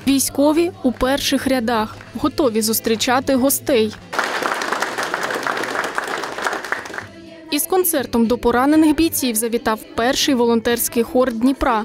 Військові у перших рядах, готові зустрічати гостей. Із концертом до поранених бійців завітав перший волонтерський хор Дніпра.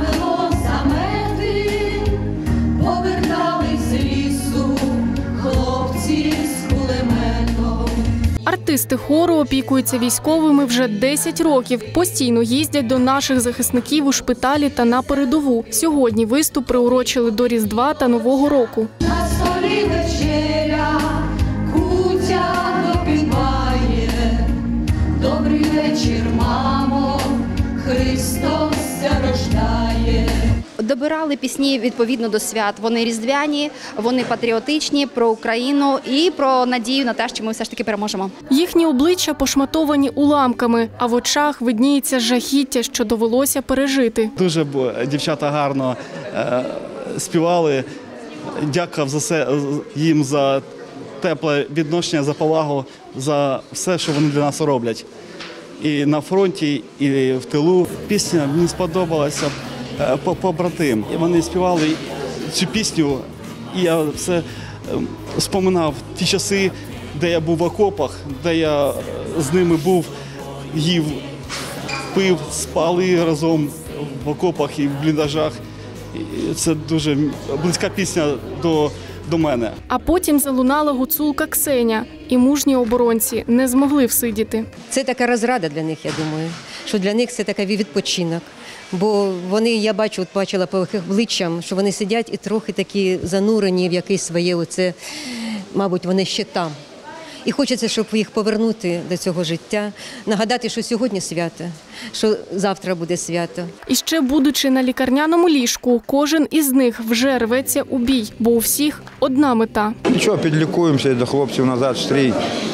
Артисти хору опікуються військовими вже 10 років. Постійно їздять до наших захисників у шпиталі та на передову. Сьогодні виступ приурочили до Різдва та Нового року. На столі вечеря, кутя допиває. Добрий вечір, мамо, Христос рождає. Добирали пісні відповідно до свят. Вони різдвяні, вони патріотичні, про Україну і про надію на те, що ми все ж таки переможемо. Їхні обличчя пошматовані уламками, а в очах видніється жахіття, що довелося пережити. Дуже дівчата гарно співали. Дякував за все їм за тепле відношення, за повагу, за все, що вони для нас роблять. І на фронті, і в тилу. Пісня мені сподобалася «Побратим». Вони співали цю пісню, і я все споминав ті часи, де я був в окопах, де я з ними був, їв, пив, спали разом в окопах і в бліндажах. І це дуже близька пісня до мене. А потім залунала гуцулка Ксеня, і мужні оборонці не змогли всидіти. Це така розрада для них, я думаю, що для них це такий відпочинок. Бо вони, я бачила по їх обличчям, що вони сидять і трохи такі занурені в якесь своє, оце, мабуть, вони ще там. І хочеться, щоб їх повернути до цього життя, нагадати, що сьогодні свято, що завтра буде свято. І ще будучи на лікарняному ліжку, кожен із них вже рветься у бій, бо у всіх одна мета. Нічого, підлікуємося і до хлопців назад в стрій.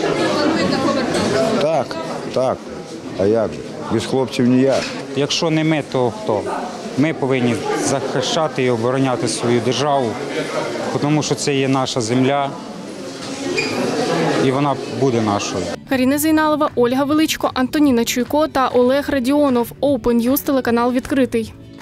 Так. А як же? Без хлопців ніяк. Якщо не ми, то хто? Ми повинні захищати і обороняти свою державу, тому що це є наша земля. І вона буде нашою. Каріна Зейналова, Ольга Величко, Антоніна Чуйко та Олег Радіонов. Open News, телеканал «Відкритий».